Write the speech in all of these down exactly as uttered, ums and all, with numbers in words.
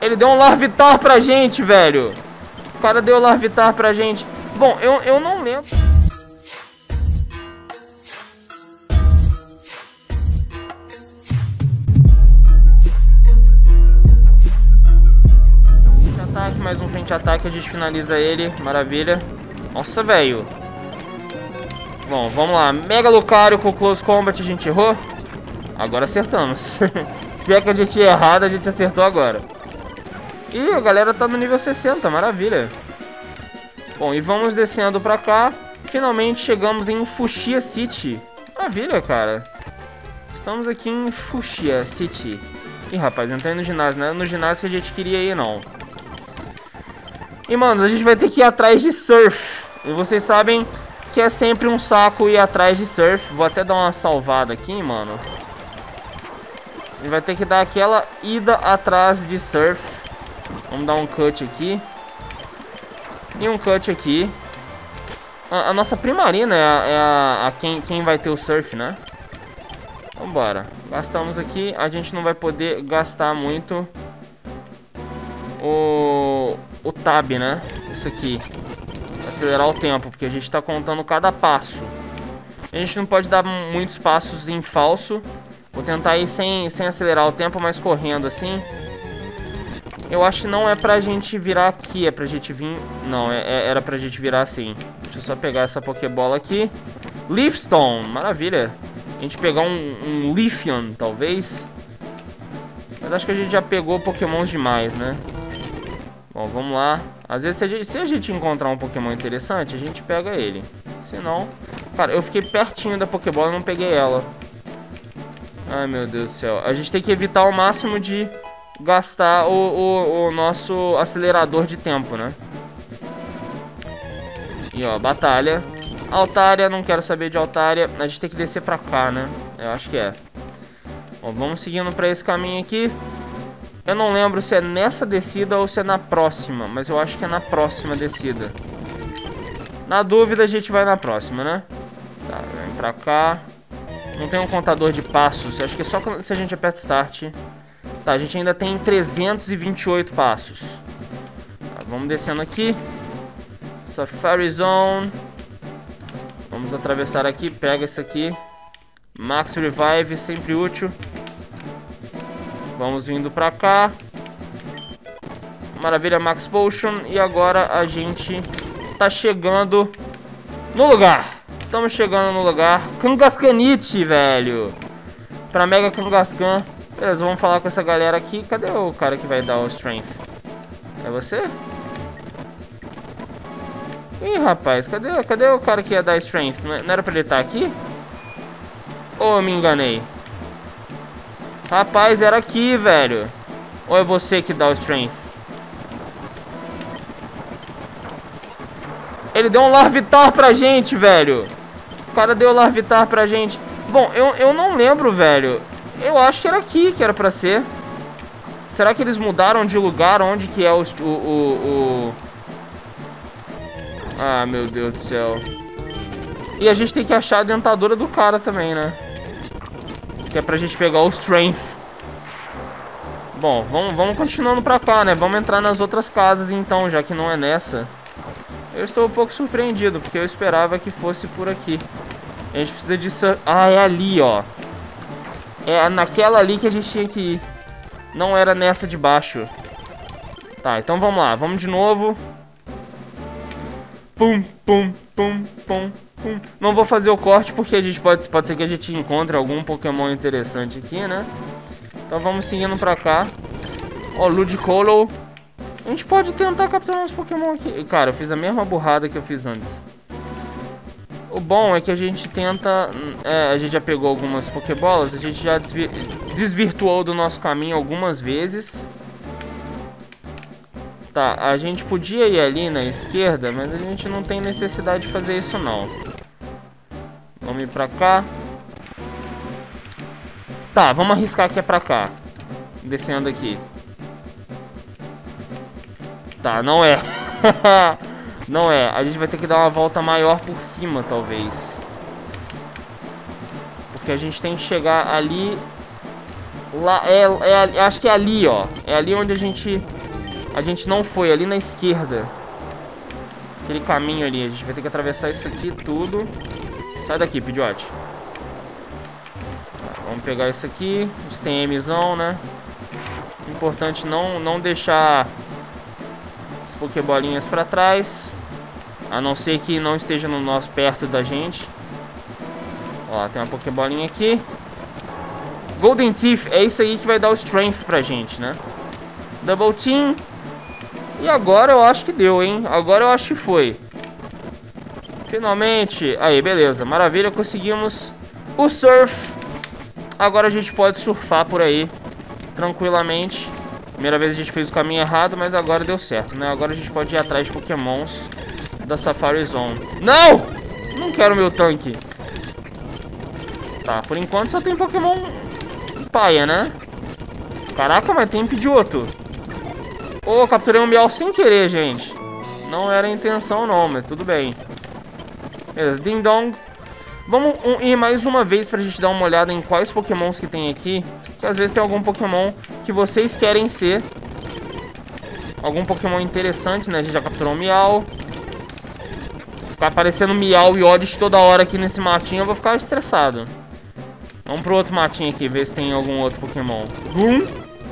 Ele deu um Larvitar pra gente, velho. O cara deu Larvitar pra gente. Bom, eu, eu não lembro. Frente ataque, mais um frente ataque, a gente finaliza ele. Maravilha. Nossa, velho. Bom, vamos lá. Mega Lucario com Close Combat, a gente errou? Agora acertamos. Se é que a gente ia errado, a gente acertou agora. Ih, a galera tá no nível sessenta, maravilha. Bom, e vamos descendo pra cá. Finalmente chegamos em Fuchsia City. Maravilha, cara. Estamos aqui em Fuchsia City. Ih, rapaz, entrei no ginásio, não é no ginásio que a gente queria ir, não. E, mano, a gente vai ter que ir atrás de surf. E vocês sabem que é sempre um saco ir atrás de surf. Vou até dar uma salvada aqui, mano. A gente vai ter que dar aquela ida atrás de surf. Vamos dar um cut aqui. E um cut aqui. A, a nossa primarina é, a, é a, a quem, quem vai ter o surf, né? Vambora. Gastamos aqui. A gente não vai poder gastar muito o, o tab, né? Isso aqui. Acelerar o tempo, porque a gente tá contando cada passo. A gente não pode dar muitos passos em falso. Vou tentar ir sem, sem acelerar o tempo, mas correndo assim. Eu acho que não é pra gente virar aqui, é pra gente vir... Não, é, é, era pra gente virar assim. Deixa eu só pegar essa Pokébola aqui. Leafstone, maravilha. A gente pegar um, um Leafeon, talvez. Mas acho que a gente já pegou Pokémons demais, né? Bom, vamos lá. Às vezes, se a, gente, se a gente encontrar um Pokémon interessante, a gente pega ele. Se não... Cara, eu fiquei pertinho da Pokébola e não peguei ela. Ai, meu Deus do céu. A gente tem que evitar ao máximo de gastar o, o, o nosso acelerador de tempo, né? E, ó, batalha. Altaria, não quero saber de Altaria. A gente tem que descer pra cá, né? Eu acho que é. Bom, vamos seguindo pra esse caminho aqui. Eu não lembro se é nessa descida ou se é na próxima, mas eu acho que é na próxima descida. Na dúvida, a gente vai na próxima, né? Tá, vem pra cá. Não tem um contador de passos. Acho que é só se a gente aperta Start. Tá, a gente ainda tem trezentos e vinte e oito passos. Tá, vamos descendo aqui. Safari Zone. Vamos atravessar aqui. Pega esse aqui. Max Revive, sempre útil. Vamos vindo pra cá. Maravilha, Max Potion. E agora a gente tá chegando no lugar. Estamos chegando no lugar. Kangaskhanite, velho. Pra Mega Kangaskhan. Beleza, vamos falar com essa galera aqui. Cadê o cara que vai dar o Strength? É você? Ih, rapaz, cadê, cadê o cara que ia dar Strength? Não era pra ele estar aqui? Ou eu me enganei? Rapaz, era aqui, velho. Ou é você que dá o Strength? Ele deu um Larvitar pra gente, velho. O cara deu Larvitar pra gente. Bom, eu, eu não lembro, velho. Eu acho que era aqui que era pra ser. Será que eles mudaram de lugar? Onde que é o... o, o, o... Ah, meu Deus do céu. E a gente tem que achar a dentadura do cara também, né? Que é pra gente pegar o Strength. Bom, vamos, vamos continuando pra cá, né? Vamos entrar nas outras casas então, já que não é nessa. Eu estou um pouco surpreendido, porque eu esperava que fosse por aqui. A gente precisa de... Ah, é ali, ó. É naquela ali que a gente tinha que ir. Não era nessa de baixo. Tá, então vamos lá. Vamos de novo. Pum, pum, pum, pum, pum. Não vou fazer o corte, porque a gente pode... Pode ser que a gente encontre algum Pokémon interessante aqui, né? Então vamos seguindo pra cá. Ó, Ludicolo. A gente pode tentar capturar uns Pokémon aqui. Cara, eu fiz a mesma burrada que eu fiz antes. O bom é que a gente tenta... É, a gente já pegou algumas Pokébolas. A gente já desvir... desvirtuou do nosso caminho algumas vezes. Tá, a gente podia ir ali na esquerda, mas a gente não tem necessidade de fazer isso não. Vamos ir pra cá. Tá, vamos arriscar que é pra cá. Descendo aqui. Tá, não é. Não é. A gente vai ter que dar uma volta maior por cima, talvez. Porque a gente tem que chegar ali Lá, é, é, acho que é ali, ó. É ali onde a gente... A gente não foi, ali na esquerda. Aquele caminho ali. A gente vai ter que atravessar isso aqui tudo. Sai daqui, Pidgeot. Tá, vamos pegar isso aqui. Os TMzão, né? Importante não, não deixar as Pokébolinhas pra trás. A não ser que não esteja no nosso, perto da gente. Ó, tem uma Pokébolinha aqui. Golden Teeth, é isso aí que vai dar o Strength pra gente, né? Double Team. E agora eu acho que deu, hein? Agora eu acho que foi. Finalmente. Aí, beleza. Maravilha, conseguimos o Surf. Agora a gente pode surfar por aí tranquilamente. Primeira vez a gente fez o caminho errado, mas agora deu certo, né? Agora a gente pode ir atrás de Pokémons da Safari Zone. Não! Não quero meu tanque. Tá, por enquanto só tem Pokémon paia, né? Caraca, mas tem Pidgeotto. Ô, oh, capturei um Meow sem querer, gente. Não era a intenção não, mas tudo bem. Beleza, Ding Dong. Vamos um, ir mais uma vez pra gente dar uma olhada em quais Pokémons que tem aqui. Que às vezes tem algum Pokémon que vocês querem ser. Algum Pokémon interessante, né? A gente já capturou um Meow. Se ficar aparecendo Meow e Oddish toda hora aqui nesse matinho, eu vou ficar estressado. Vamos pro outro matinho aqui, ver se tem algum outro Pokémon. Boom.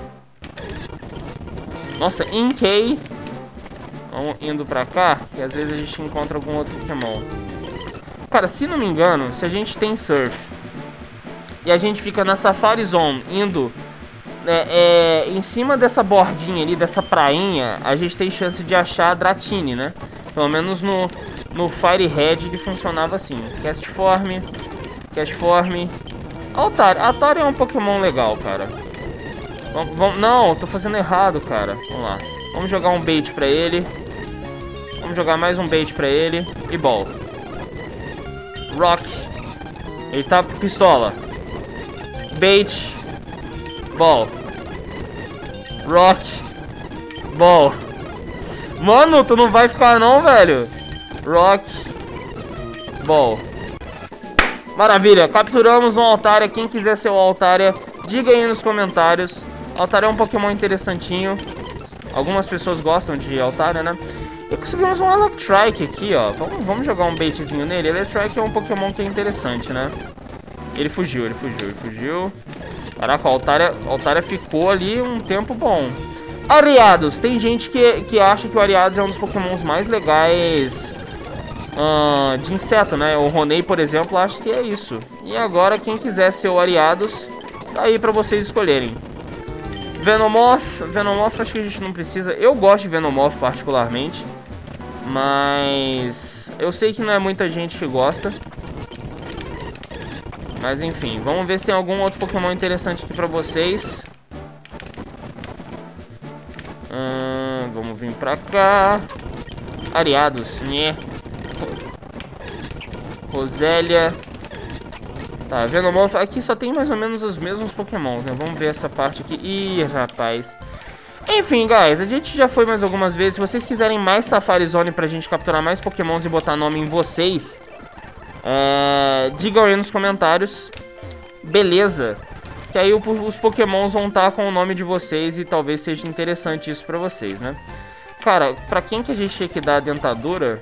Nossa, Inkay. Vamos indo pra cá, que às vezes a gente encontra algum outro Pokémon. Cara, se não me engano, se a gente tem Surf e a gente fica na Safari Zone indo é, é, em cima dessa bordinha ali, dessa prainha, a gente tem chance de achar a Dratini, né? Pelo menos no, no Fire Red ele funcionava assim. Castform, Castform. Altaria. Altaria é um Pokémon legal, cara. Vamos, vamos, não, tô fazendo errado, cara. Vamos lá. Vamos jogar um bait pra ele. Vamos jogar mais um bait pra ele. E ball. Rock. Ele tá pistola. Bait. Ball. Rock. Ball. Mano, tu não vai ficar não, velho. Rock. Ball. Maravilha, capturamos um Altaria. Quem quiser ser o Altaria, diga aí nos comentários. Altaria é um Pokémon interessantinho. Algumas pessoas gostam de Altaria, né? E conseguimos um Electrike aqui, ó. Vamos, vamos jogar um baitzinho nele. Electrike é um Pokémon que é interessante, né? Ele fugiu, ele fugiu, ele fugiu. Caraca, o Altaria, o Altaria ficou ali um tempo bom. Ariados. Tem gente que, que acha que o Ariados é um dos Pokémons mais legais uh, de inseto, né? O Ronei, por exemplo, acha que é isso. E agora, quem quiser ser o Ariados, tá aí pra vocês escolherem. Venomoth. Venomoth acho que a gente não precisa. Eu gosto de Venomoth particularmente. Mas eu sei que não é muita gente que gosta. Mas enfim, vamos ver se tem algum outro Pokémon interessante aqui pra vocês. Hum, vamos vir pra cá. Ariados, né? Rosélia. Tá, Venomoth. Aqui só tem mais ou menos os mesmos Pokémons, né? Vamos ver essa parte aqui. Ih, rapaz. Enfim, guys, a gente já foi mais algumas vezes. Se vocês quiserem mais Safari Zone pra gente capturar mais Pokémons e botar nome em vocês, é... digam aí nos comentários. Beleza. Que aí os Pokémons vão estar com o nome de vocês e talvez seja interessante isso pra vocês, né? Cara, pra quem que a gente tinha que dar a dentadura?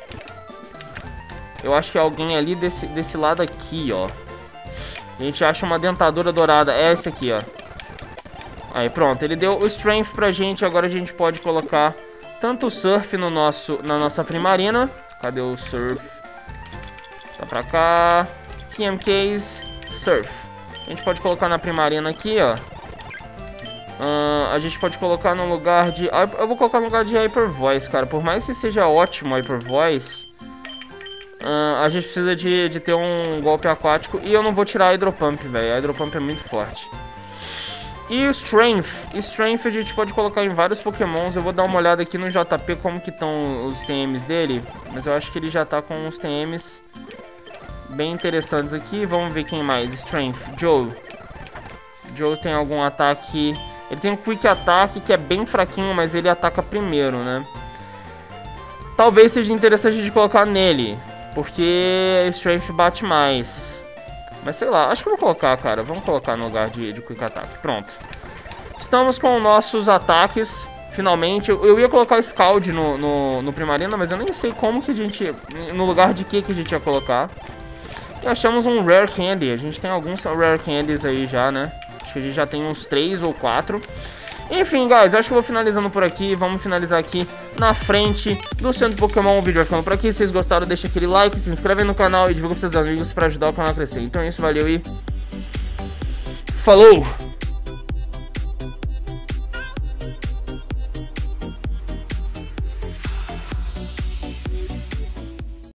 Eu acho que é alguém ali desse, desse lado aqui, ó. A gente acha uma dentadura dourada. É esse aqui, ó. Aí, pronto. Ele deu o Strength pra gente. Agora a gente pode colocar tanto o Surf no nosso, na nossa Primarina. Cadê o Surf? Tá pra cá. T M Ks. Surf. A gente pode colocar na Primarina aqui, ó. Uh, a gente pode colocar no lugar de... Eu vou colocar no lugar de Hyper Voice, cara. Por mais que seja ótimo Hyper Voice... Uh, a gente precisa de, de ter um golpe aquático. E eu não vou tirar a Hydro Pump, velho. A Hydro Pump é muito forte. E o Strength. Strength a gente pode colocar em vários Pokémons. Eu vou dar uma olhada aqui no J P como que estão os T Ms dele. Mas eu acho que ele já tá com uns T Ms bem interessantes aqui. Vamos ver quem mais. Strength. Joe. Joe tem algum ataque... Ele tem um Quick Attack que é bem fraquinho, mas ele ataca primeiro, né? Talvez seja interessante de colocar nele, porque Strength bate mais. Mas sei lá, acho que eu vou colocar, cara. Vamos colocar no lugar de, de Quick Attack. Pronto. Estamos com nossos ataques. Finalmente. Eu ia colocar o Scald no, no, no Primarina, mas eu nem sei como que a gente... No lugar de que que a gente ia colocar. E achamos um Rare Candy. A gente tem alguns Rare Candies aí já, né? Acho que a gente já tem uns três ou quatro. Enfim, guys, eu acho que eu vou finalizando por aqui. Vamos finalizar aqui na frente do Centro Pokémon. O vídeo vai ficando por aqui. Se vocês gostaram, deixa aquele like, se inscreve no canal e divulga para seus amigos para ajudar o canal a crescer. Então é isso, valeu e... falou!